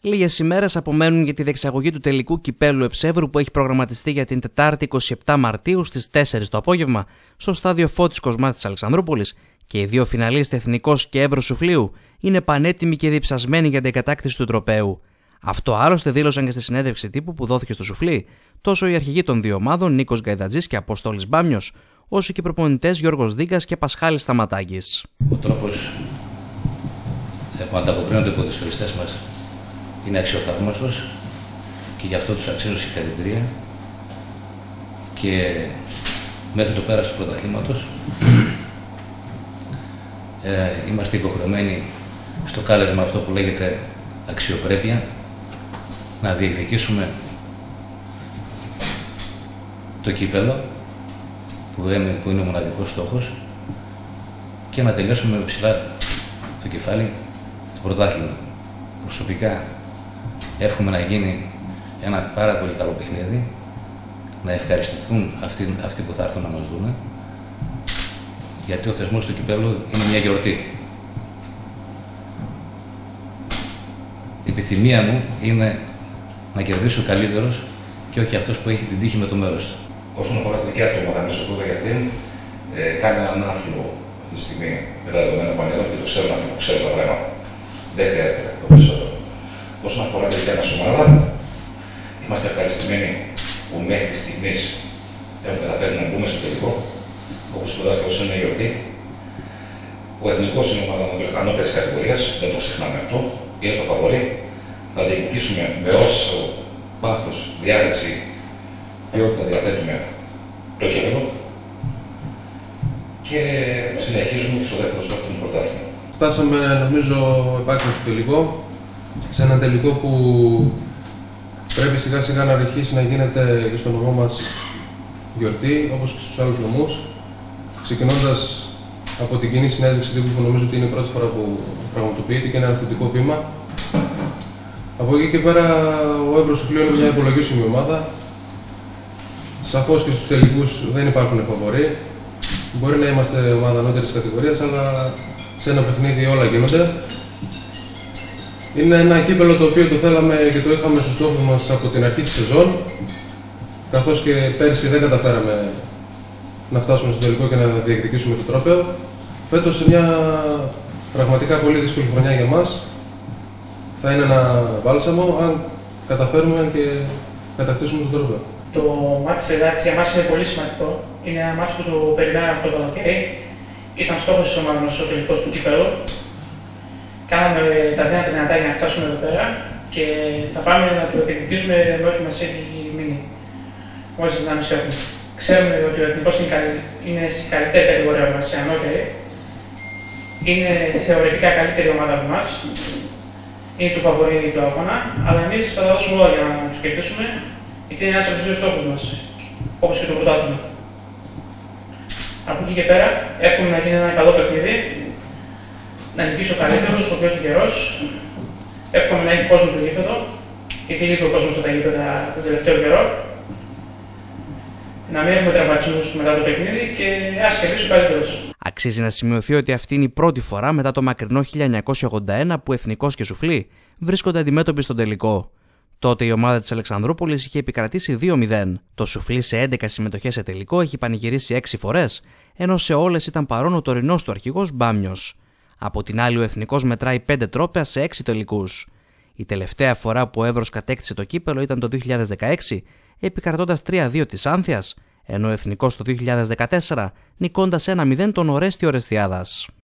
Λίγες ημέρες απομένουν για τη διεξαγωγή του τελικού κυπέλου Εψεύρου που έχει προγραμματιστεί για την Τετάρτη 27 Μαρτίου στις 4 το απόγευμα στο στάδιο Φώτης Κοσμάς της Αλεξανδρούπολης και οι δύο φιναλίστες Εθνικός και Εύρος Σουφλίου είναι πανέτοιμοι και διψασμένοι για την κατάκτηση του τροπαίου. Αυτό άλλωστε δήλωσαν και στη συνέντευξη τύπου που δόθηκε στο Σουφλί τόσο οι αρχηγοί των δύο ομάδων Νίκος Γκαϊδατζής και Απόστολης Μπάμιος, όσο και οι προπονητές Γιώργος Δίγκας και Πασχάλης Σταματάκης. Ο τρόπος που ανταποκρίνονται οι ποδοσφαιριστές μας είναι αξιοθαύμαστος και γι' αυτό τους αξίζω συγχαρητήρια και μέχρι το πέρας του πρωταθλήματος είμαστε υποχρεωμένοι στο κάλεσμα αυτό που λέγεται αξιοπρέπεια να διεκδικήσουμε το κύπελλο που είναι ο μοναδικός στόχος και να τελειώσουμε ψηλά το κεφάλι το πρωτάθλημα. Προσωπικά εύχομαι να γίνει ένα πάρα πολύ καλό παιχνίδι, να ευχαριστηθούν αυτοί που θα έρθουν να μας δουν, γιατί ο θεσμός του κυπέλλου είναι μια γιορτή. Η επιθυμία μου είναι να κερδίσει ο καλύτερος και όχι αυτός που έχει την τύχη με το μέρος του. Όσον αφορά τη δικιά του ομάδα, να σου πω για αυτήν, κάνει έναν άθλιο αυτή τη στιγμή με τα δεδομένα που ανέλαβε και το ξέρουν αυτοί που ξέρουν τα πράγματα. Δεν χρειάζεται το περισσότερο. Όσον αφορά τη δικιά μας ομάδα, είμαστε ευχαριστημένοι που μέχρι στιγμής έχουμε καταφέρει να μπούμε στο τελικό. Όπως υποδάχθηκε όσο είναι η γιορτή. Ο Εθνικός είναι ομάδα ανώτερης κατηγορίας, δεν το ξεχνάμε αυτό. Είναι το φαβορί. Θα διεκδικήσουμε με όσο πάθος, διάθεση, ποιότητα διαθέτουμε το κύπελλο και συνεχίζουμε στο δεύτερο στόχο του πρωτάθλημα. Φτάσαμε, νομίζω, επάκριβο στο τελικό. Σε ένα τελικό που πρέπει σιγά σιγά να αρχίσει να γίνεται και στο νομό μας γιορτή, όπως και στους άλλους νομούς. Ξεκινώντας από την κοινή συνέντευξη τύπου που νομίζω ότι είναι η πρώτη φορά που πραγματοποιείται και είναι ένα θετικό βήμα. Από εκεί και πέρα, ο Εύρος Σουφλίου είναι μια υπολογίσιμη ομάδα. Σαφώς και στους τελικούς δεν υπάρχουν φαβορί. Μπορεί να είμαστε ομάδα ανώτερης κατηγορίας, αλλά σε ένα παιχνίδι όλα γίνονται. Είναι ένα κύπελλο το οποίο το θέλαμε και το είχαμε στους στόχους μας από την αρχή της σεζόν, καθώς και πέρσι δεν καταφέραμε να φτάσουμε στο τελικό και να διεκδικήσουμε το τρόπαιο. Φέτος, σε μια πραγματικά πολύ δύσκολη χρονιά για μας, θα είναι ένα βάλσαμο αν καταφέρουμε και κατακτήσουμε το τρόπαιο. Το μάτς εντάξει για μας είναι πολύ σημαντικό. Είναι ένα μάτς που το περιμέναμε από το καλοκαίρι. Ήταν στόχος της ομάδας ο τελικός του κυπέλλου. Κάναμε τα δυνατά για να φτάσουμε εδώ πέρα και θα πάμε να το διεκδικήσουμε με ό,τι μας έχει μείνει. Όσες δυνάμεις έχουμε. Ξέρουμε ότι ο Εθνικός είναι σε καλύτερη κατηγορία μας, σε ανώτερη. Είναι θεωρητικά καλύτερη ομάδα από εμάς. Είναι του φαβορί του αγώνα, αλλά εμείς θα τα δώσουμε όλα για να τους κερδίσουμε, γιατί είναι ένας από τους δύο στόχους μας, όπως και το πρωτάθλημα. Από εκεί και πέρα, εύχομαι να γίνει ένα καλό παιχνίδι, να νικήσει ο καλύτερος, ο πιο τυχερός. Εύχομαι να έχει κόσμο το γήπεδο, γιατί λείπει ο κόσμος στα γήπεδα τον τελευταίο καιρό. Να μην έχουμε τραυματισμούς μετά το παιχνίδι και ας κερδίσει ο καλύτερος. Αξίζει να σημειωθεί ότι αυτή είναι η πρώτη φορά μετά το μακρινό 1981 που Εθνικός και Σουφλί βρίσκονται αντιμέτωποι στον τελικό. Τότε η ομάδα της Αλεξανδρούπολης είχε επικρατήσει 2-0. Το Σουφλί σε 11 συμμετοχές σε τελικό έχει πανηγυρίσει 6 φορές, ενώ σε όλες ήταν παρόν ο τωρινός του αρχηγός Μπάμιος. Από την άλλη, ο Εθνικός μετράει 5 τρόπαια σε 6 τελικούς. Η τελευταία φορά που ο Εύρος κατέκτησε το κύπελλο ήταν το 2016, επικρατώντας 3-2 της Άνθιας, ενώ ο Εθνικός το 2014 νικώντας 1-0 τον Ορέστη Ορεστιάδας.